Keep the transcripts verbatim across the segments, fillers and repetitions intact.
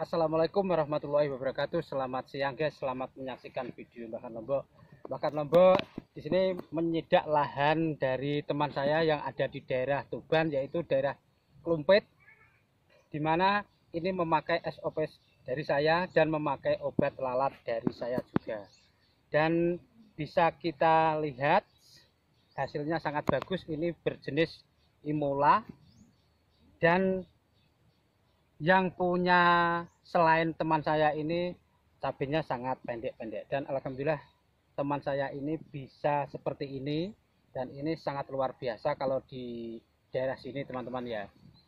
Assalamualaikum warahmatullahi wabarakatuh. Selamat siang guys, selamat menyaksikan video Bakat Lombok. Bakat Lombok di sini menyidak lahan dari teman saya yang ada di daerah Tuban, yaitu daerah Klumpit, di mana ini memakai S O P dari saya dan memakai obat lalat dari saya juga. Dan bisa kita lihat hasilnya sangat bagus. Ini berjenis Imola, dan yang punya selain teman saya ini cabenya sangat pendek-pendek, dan alhamdulillah teman saya ini bisa seperti ini, dan ini sangat luar biasa kalau di daerah sini teman-teman ya.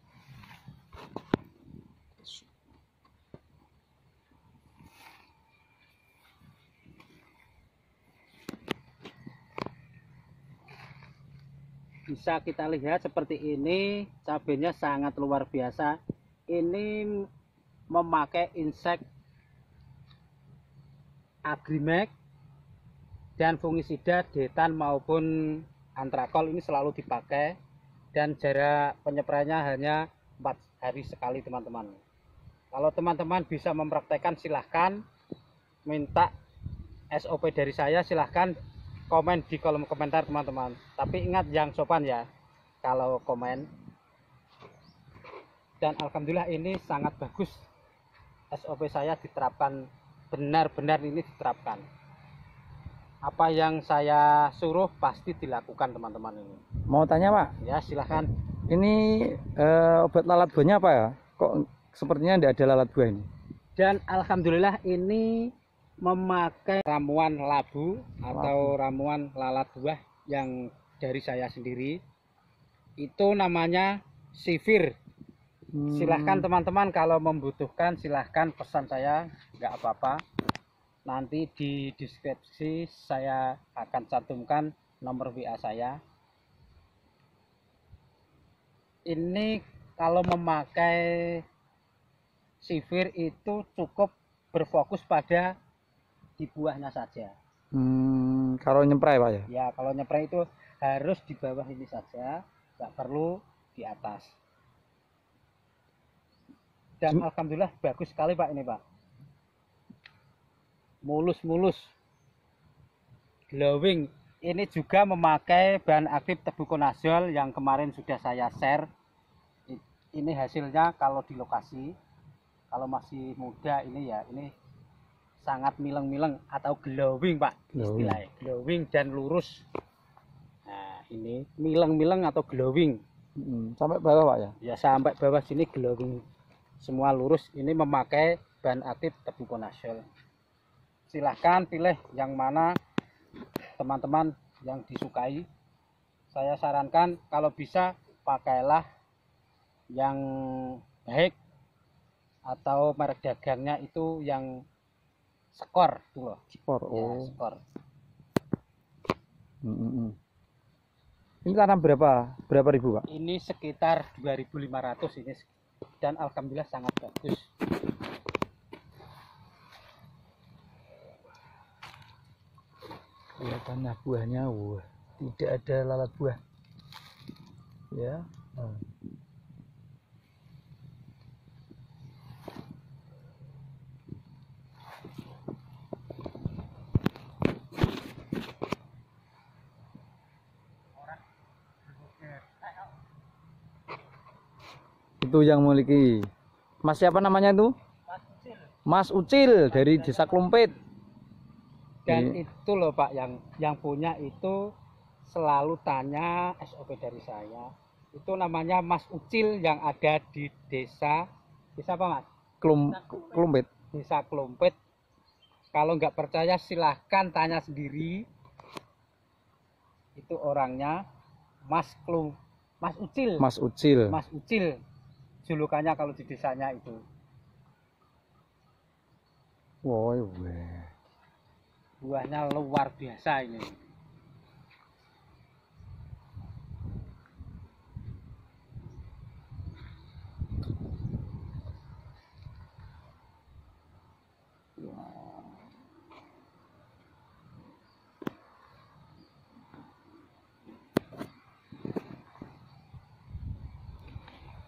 Bisa kita lihat seperti ini, cabenya sangat luar biasa. Ini memakai insek Agrimek dan fungisida detan maupun antrakol ini selalu dipakai, dan jarak penyepraiannya hanya empat hari sekali teman-teman. Kalau teman-teman bisa mempraktekkan, silahkan minta S O P dari saya, silahkan komen di kolom komentar teman-teman. Tapi ingat yang sopan ya kalau komen. Dan alhamdulillah ini sangat bagus, S O P saya diterapkan, benar-benar ini diterapkan. Apa yang saya suruh pasti dilakukan teman-teman ini. Mau tanya Pak? Ya silahkan. Ini eh, obat lalat buahnya apa ya? Kok sepertinya tidak ada lalat buah ini? Dan alhamdulillah ini memakai ramuan labu atau ramuan lalat buah yang dari saya sendiri. Itu namanya Sifir. Hmm. Silahkan teman-teman kalau membutuhkan, silahkan pesan saya, nggak apa-apa. Nanti di deskripsi saya akan cantumkan nomor W A saya. Ini kalau memakai Sifir itu cukup berfokus pada di buahnya saja. Hmm, kalau nyempray Pak ya? Ya, kalau nyempray itu harus di bawah ini saja, nggak perlu di atas. Dan alhamdulillah bagus sekali Pak ini Pak. Mulus-mulus, glowing. Ini juga memakai bahan aktif tebuconazole yang kemarin sudah saya share. Ini hasilnya kalau di lokasi, kalau masih muda ini ya, ini sangat mileng-mileng atau glowing Pak, glowing. Istilahnya glowing dan lurus. Nah ini mileng-mileng atau glowing. Hmm, sampai bawah Pak ya? Ya sampai bawah sini glowing, semua lurus. Ini memakai bahan aktif tebuconazole. Silahkan pilih yang mana teman-teman yang disukai. Saya sarankan kalau bisa pakailah yang baik atau merek dagangnya itu yang skor tuh loh. Skor. Oh. Ya, skor. Hmm, hmm, hmm. Ini tanam berapa berapa ribu Pak? Ini sekitar dua ribu lima ratus ini, dan alhamdulillah sangat bagus. Ya, tanah buahnya, wah, tidak ada lalat buah. Ya. Hmm. Itu yang memiliki Mas siapa namanya itu? Mas Ucil. Mas Ucil dari Desa Klumpit. Dan ini. Itu loh Pak, yang yang punya itu selalu tanya S O P dari saya. Itu namanya Mas Ucil yang ada di desa desa apa Mas? Klum, Klumpit. Desa Klumpit. Kalau nggak percaya silahkan tanya sendiri. Itu orangnya Mas Klum, Mas Ucil. Mas Ucil. Mas Ucil. Julukannya kalau di desanya itu. Wow, wow. Buahnya luar biasa ini.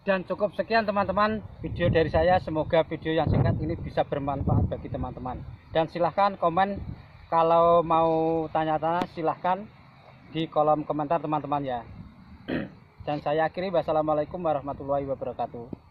Dan cukup sekian teman-teman video dari saya. Semoga video yang singkat ini bisa bermanfaat bagi teman-teman. Dan silahkan komen kalau mau tanya-tanya, silahkan di kolom komentar teman-teman ya. Dan saya akhiri, wassalamualaikum warahmatullahi wabarakatuh.